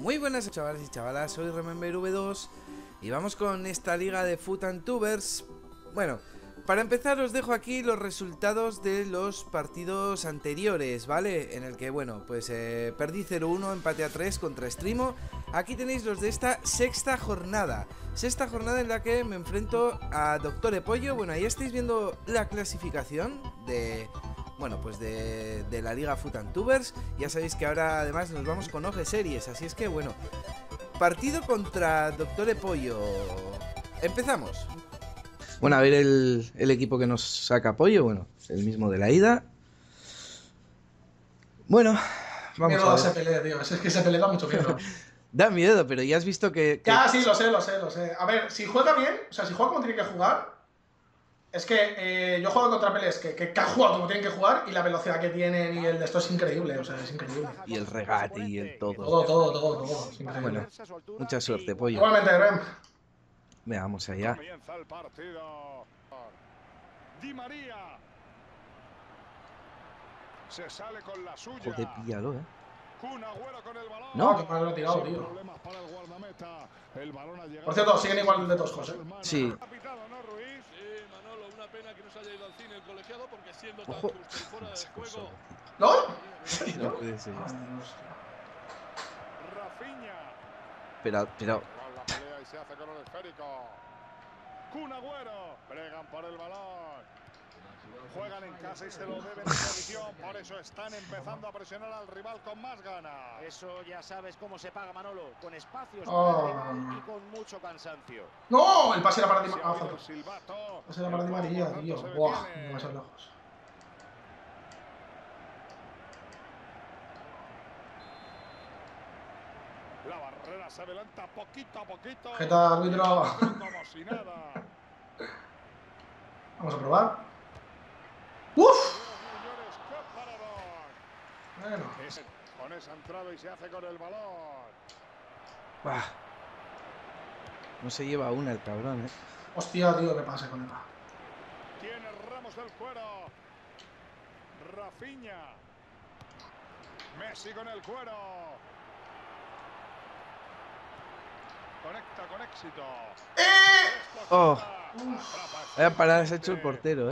Muy buenas chavales y chavalas, soy Remember V2 y vamos con esta liga de FUTantubers. Bueno, para empezar os dejo aquí los resultados de los partidos anteriores, ¿vale? En el que, bueno, pues perdí 0-1, empate a 3 contra Strimo. Aquí tenéis los de esta sexta jornada en la que me enfrento a Doctor Epollo. Bueno, ahí estáis viendo la clasificación de... Bueno, pues de la liga FUTantubers. Ya sabéis que ahora además nos vamos con OG Series. Así es que bueno, partido contra Doctor Epollo. Empezamos. Bueno, a ver el equipo que nos saca Pollo. Bueno, el mismo de la ida. Bueno, vamos miedo a a ese ver. pelea, tío. Es que ese pelea da mucho miedo. Da miedo, pero ya has visto que... Ya, sí, lo sé. A ver, si juega bien, o sea, si juega como tiene que jugar. Es que yo juego contra Pelés que han jugado como tienen que jugar y la velocidad que tienen y el de esto es increíble, o sea, es increíble. Y el regate y el todo. Todo. Es increíble. Bueno, mucha suerte, Pollo. Igualmente, Rem. Veamos allá. Comienza el partido. Di María. Se sale con la suya. Joder, píllalo, Kun Agüero con el balón. No. Qué mal lo ha tirado, Sin tío. problemas para el guardameta. El balón ha llegado. Por cierto, siguen igual de toscos, Sí. Capitano, ¿no, Ruiz? Sí, Manolo, una pena que no se haya ido al cine el colegiado porque siendo tan Ojo. justo y fuera de juego. ¿No? No puede ser. Rafinha. Pero... Con la pelea y se hace con el esférico. Kun Agüero. Bregan por el balón. Juegan en casa y se lo deben en posición. Por eso están empezando a presionar al rival con más ganas. Eso ya sabes cómo se paga, Manolo, con espacios Oh. y con mucho cansancio. ¡No! El pase era para Di Se ha María. oído el silbato. El pase era para Di El juego, María, por tanto, tío. se Buah, detiene. demasiado lejos. La barrera se adelanta poquito a poquito. Jeta, árbitro. Como si nada. Vamos a probar. ¡Uf! Señores, qué paradón. Bueno. Con esa entrada y se hace con el balón. ¡Bah! No se lleva una el cabrón, Hostia, tío, ¿qué pasa con él? Tiene Ramos del cuero. Rafinha. Messi con el cuero. Conecta con éxito. Oh. Atrapa. Vaya parada se ha hecho el portero,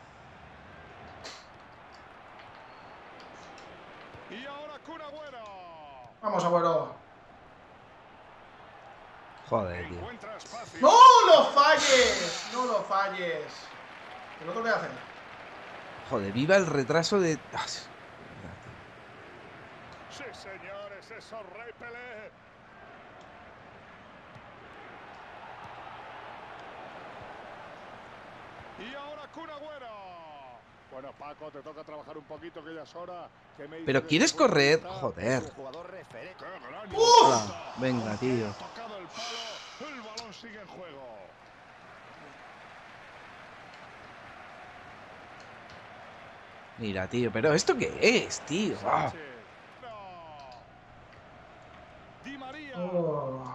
Y ahora Kun Agüero. Vamos, Agüero. Joder, tío. Encuentra espacio. ¡No lo falles! ¡No lo falles! ¿El otro qué hace? Joder, viva el retraso de... Ah, sí. Sí, señores, eso Rey Pelé. Y ahora Kun Agüero. Bueno, Paco, te toca trabajar un poquito, que ya es hora. Que me Pero dices ¿quieres de tu correr? futbolista? Joder. Un jugador referente. ¡Qué gran Hala, venga, tío. Ha tocado el palo, el balón sigue en juego. Mira, tío, pero ¿esto qué es, tío? Ah. Sánchez. No. Di María. Oh.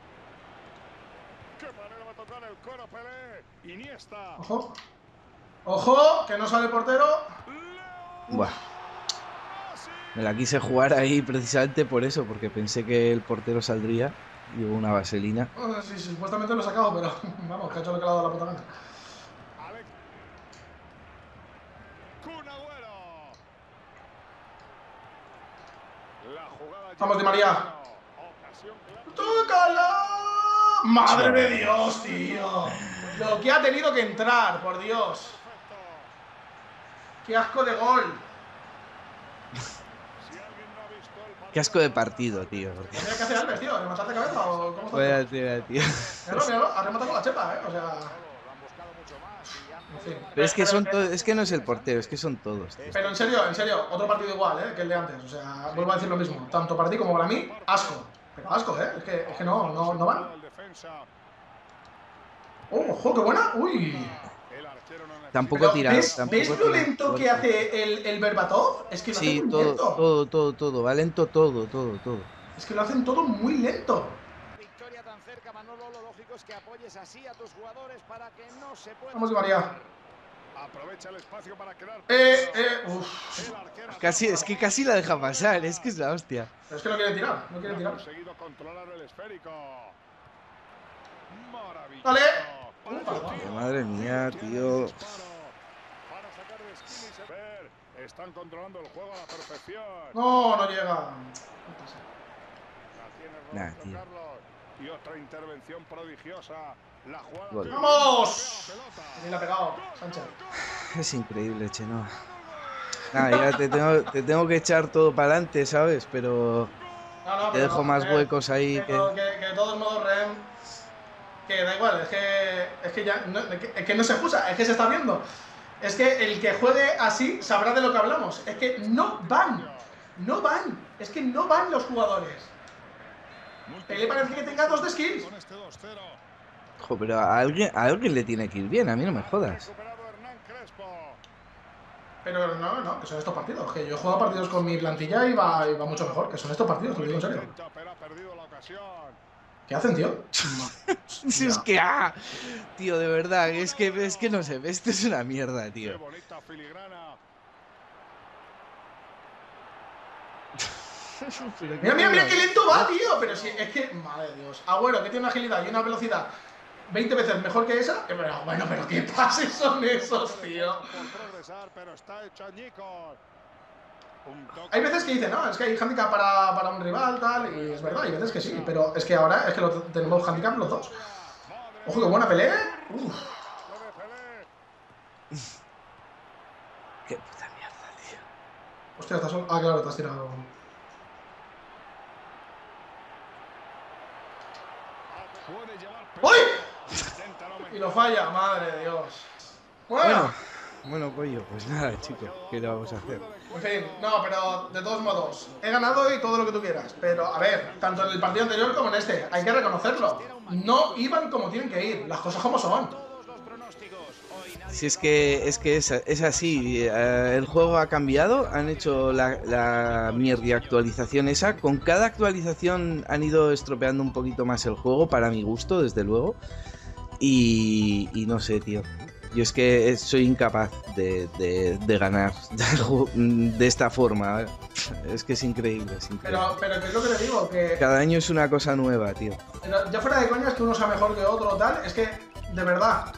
¡Qué manera va a tocar el coro, Pelé! Iniesta. Ojo. ¡Ojo! Que no sale el portero. Buah. Me la quise jugar ahí precisamente por eso, porque pensé que el portero saldría. Y hubo una vaselina. Sí, supuestamente lo he sacado, pero vamos, que ha hecho lo que le ha dado la puta gana. Alex. Kun Agüero. La jugada. Vamos, Di María. Ocasión clara. ¡Tócala! ¡Madre de Dios, tío! Lo que ha tenido que entrar, por Dios. Perfecto. ¡Qué asco de gol! Si alguien no ha visto el partido. Qué asco de partido, tío. Porque... ¿Qué tiene que hacer Alves, tío? ¿Rematar de cabeza o cómo está? Joder, tío. Míralo, ha rematado con la chepa, O sea... Lo han buscado mucho más y han En podido fin. Pero es que son todos, es que no es el portero, es que son todos, tío. Pero en serio, otro partido igual, que el de antes. O sea, vuelvo a decir lo mismo. Tanto para ti como para mí, asco. Pero asco, Es que no van. El defensa. ¡Oh, ojo, qué buena! ¡Uy! El arquero no necesita. Tampoco Pero, tira. ¿ves Tampoco lo tira lento que fuerte. hace el Berbatov? Es que lo Sí, hace muy lento. todo. Va lento todo. Es que lo hacen todo muy lento. victoria tan cerca, Manolo, lo lógico es que apoyes así a tus jugadores para que no se puedan... Vamos, Di María. Aprovecha el espacio para crear. Uf. El arquero Casi, es que casi la deja pasar, es que es la hostia. Pero es que no quiere tirar, no quiere ha tirar. conseguido controlar el esférico. Maravilloso. Vale. Ay, madre mía, tío. Para sacar de esquina y se ver. Están controlando el juego a la perfección. No, no llega. La tiene Nah, Roberto tío. Carlos. Y otra intervención prodigiosa. La jugada. Gol. ¡Vamos! Ni la ha pegado, Sánchez. Es increíble, Chenoa. Nada, ya te tengo que echar todo para adelante, ¿sabes? Pero No, te pero dejo no, más huecos ahí que de todos modos, Rem, que da igual, es que ya no, es que no se excusa, es que se está viendo. Es que el que juegue así sabrá de lo que hablamos. Es que no van, es que no van los jugadores. Pelé parece que tenga 2 de skills. Con este 2-0. Jo, pero a alguien le tiene que ir bien, a mí no me jodas. Recuperado Hernán Crespo. Pero no, que son estos partidos. Que yo he jugado partidos con mi plantilla y va mucho mejor. Que son estos partidos, te lo digo en serio. Pero ha perdido la ocasión. ¿Qué hacen, tío? Si es que, tío, de verdad, es que no sé, esto es una mierda, Qué tío. bonita filigrana. Mira qué lento va, tío. Pero si es que, madre de Dios. Agüero, que tiene una agilidad y una velocidad 20 veces mejor que esa. Pero bueno, pero qué pases son esos, tío. Por progresar, pero está hecho añicos. Un toque. Hay veces que dicen, no, es que hay handicap para un rival, tal, y es verdad, hay veces que sí, pero es que ahora es que tenemos handicap los dos. Ojo, qué buena pelea. Uf. Lo de Pelé. Qué puta mierda, tío. Hostia, estás solo. Ah, claro, te has tirado. Puede llevar ¡Uy! Intenta no Y meter. lo falla, madre de Dios. Bueno, pollo, pues nada, chicos, ¿qué le vamos a hacer? En fin, no, pero de todos modos, he ganado y todo lo que tú quieras. Pero, a ver, tanto en el partido anterior como en este, hay que reconocerlo. No iban como tienen que ir, las cosas como son. Todos los pronósticos. Hoy nadie Si es que es así, el juego ha cambiado, han hecho la mierda actualización esa, con cada actualización han ido estropeando un poquito más el juego, para mi gusto, desde luego, y no sé, tío, yo es que soy incapaz de ganar de esta forma, es que es increíble, Pero que es lo que te digo, que cada año es una cosa nueva, tío. pero ya fuera de coñas que uno sea mejor que otro o tal, es que, de verdad,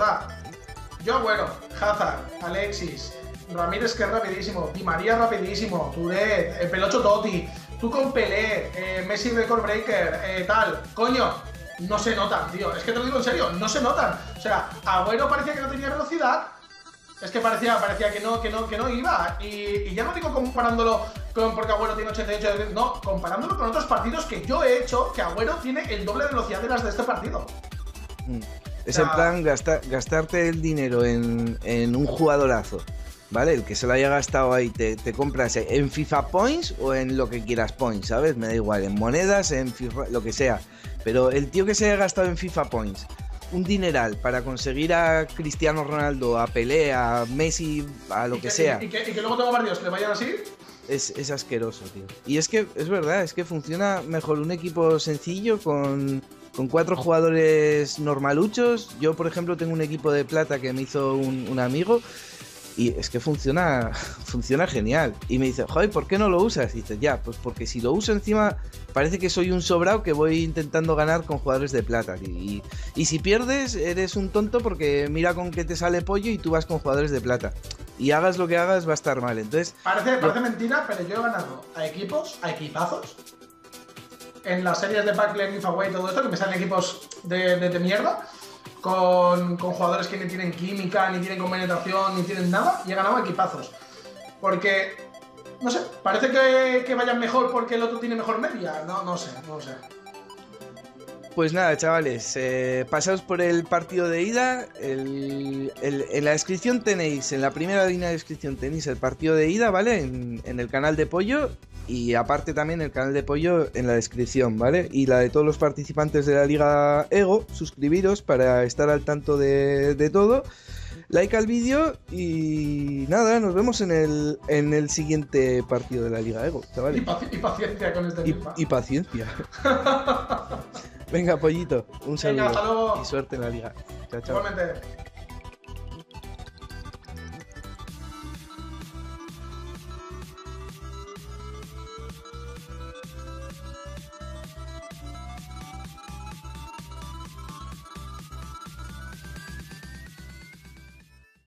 yo Agüero, Hazard, Alexis, Ramírez que es rapidísimo, Di María rapidísimo, Touré, Pelocho Totti, tú con Pelé, Messi record breaker, tal, coño, no se notan, tío, es que te lo digo en serio, no se notan. O sea, Agüero parecía que no tenía velocidad, es que parecía que no iba, y ya no digo comparándolo con porque Agüero tiene 88 de... No, comparándolo con otros partidos que yo he hecho, que Agüero tiene el doble de velocidad de las de este partido. Es en plan gastarte el dinero en un jugadorazo, ¿vale? El que se lo haya gastado ahí, te compras en FIFA Points o en lo que quieras Points, ¿sabes? Me da igual, en monedas, en FIFA, lo que sea. Pero el tío que se haya gastado en FIFA Points un dineral para conseguir a Cristiano Ronaldo, a Pelé, a Messi, a lo que sea. Y que luego tengo partidos que le vayan así. Es asqueroso, tío. Y es que, es verdad, es que funciona mejor un equipo sencillo con 4 jugadores normaluchos. Yo, por ejemplo, tengo un equipo de plata que me hizo un amigo y es que funciona genial. Y me dice, joder, ¿por qué no lo usas? Y dices, ya, pues porque si lo uso encima parece que soy un sobrado que voy intentando ganar con jugadores de plata. Y si pierdes, eres un tonto porque mira con qué te sale pollo y tú vas con jugadores de plata. Y hagas lo que hagas, va a estar mal. Entonces, Parece mentira, pero yo he ganado a equipazos. En las series de Pack-Len, Giveaway y todo esto, que me salen equipos de mierda, con jugadores que ni tienen química, ni tienen compenetración, ni tienen nada, y he ganado a equipazos. Porque, no sé, parece que vayan mejor porque el otro tiene mejor media. No sé. pues nada, chavales, pasaos por el partido de ida. En la descripción tenéis, en la primera línea de descripción tenéis el partido de ida, ¿vale? En el canal de Pollo. Y aparte también el canal de Pollo en la descripción, ¿vale? Y la de todos los participantes de la Liga Ego, suscribiros para estar al tanto de todo. Like al vídeo y nada, nos vemos en el siguiente partido de la Liga Ego, chavales. Y paciencia con este FIFA. Y paciencia. Venga, Pollito, un saludo. Venga, hasta luego. Y suerte en la liga. Chao, chao. Igualmente.